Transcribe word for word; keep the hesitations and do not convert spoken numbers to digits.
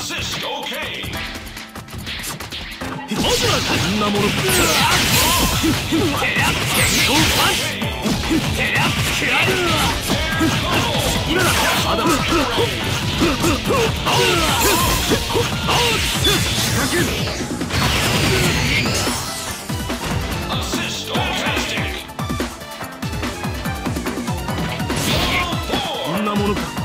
Assist OK. こんなものか。今だ。まだまだ。仕掛ける。 Assist fantastic. こんなものか。